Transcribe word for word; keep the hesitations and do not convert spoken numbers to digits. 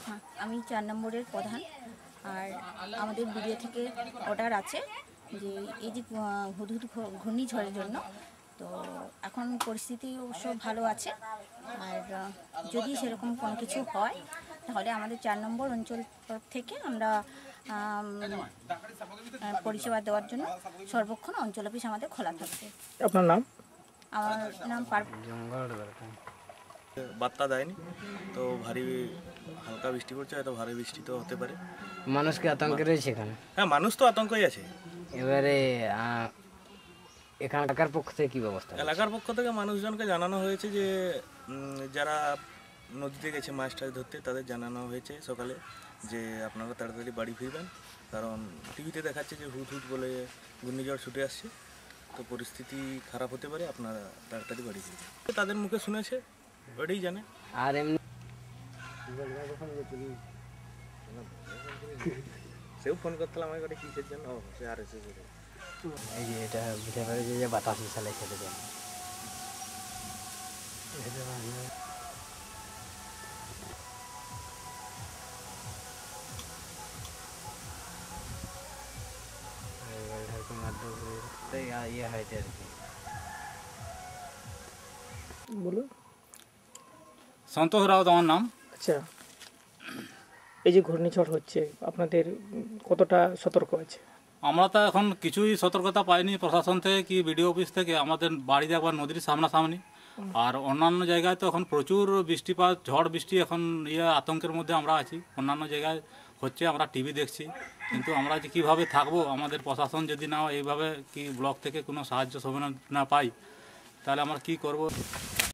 হ্যাঁ, আমি চার নম্বরের প্রধান। আর আমাদের বিডিও থেকে অর্ডার আছে যে এই যে হুদহুদ ঘূর্ণিঝড়ের জন্য, তো এখন পরিস্থিতি অবশ্য ভালো আছে। আর যদি সেরকম কোনো কিছু হয় তাহলে আমাদের চার নম্বর অঞ্চল তরফ থেকে আমরা পরিষেবা দেওয়ার জন্য সর্বক্ষণ অঞ্চল অফিস আমাদের খোলা থাকবে। আপনার নাম? আমার নাম পার। বার্তা দেয়নি তো, ভারী হালকা বৃষ্টি পড়ছে, হয়তো ভারী বৃষ্টি তো হতে পারে। মানুষ কি আতঙ্কে রয়েছে এখানে? হ্যাঁ, মানুষ তো আতঙ্কই আছে। এবারে এখানকার পক্ষ থেকে কি ব্যবস্থা? এলাকার পক্ষ থেকে মানুষজনকে জানানো হয়েছে যে যারা নদীতে গেছে মাছ টাছ ধরতে, তাদের জানানো হয়েছে সকালে যে আপনারা তাড়াতাড়ি বাড়ি ফিরবেন, কারণ টিভিতে দেখাচ্ছে যে হুট হুট বলে ঘূর্ণিঝড় ছুটে আসছে, তো পরিস্থিতি খারাপ হতে পারে, আপনারা তাড়াতাড়ি বাড়ি ফিরবেন। তাদের মুখে শুনেছে, ওটাই জানে। আর এমনি সেও ফোন করতে আমাকে ওটা কিসের জন্য, সে আর এসে এই যে এটা বুঝতে পারে যে বাতাস চালাই সেটা জন্য ইয়ে হয়েছে আর কি। বলুন। সন্তোষ রাউত আমার নাম। আচ্ছা, এই যে ঘূর্ণিঝড় হচ্ছে, আপনাদের কতটা সতর্ক আছে? আমরা তো এখন কিছুই সতর্কতা পাইনি প্রশাসন থেকে কি বিডিও অফিস থেকে। আমাদের বাড়িতে একবার নদীর সামনাসামনি, আর অন্যান্য জায়গায় তো এখন প্রচুর বৃষ্টিপাত, ঝড় বৃষ্টি, এখন ইয়ে আতঙ্কের মধ্যে আমরা আছি। অন্যান্য জায়গায় হচ্ছে, আমরা টিভি দেখছি, কিন্তু আমরা যে কীভাবে থাকবো, আমাদের প্রশাসন যদি না এইভাবে কি ব্লক থেকে কোনো সাহায্য সহায়তা না পাই, তাহলে আমরা কি করব।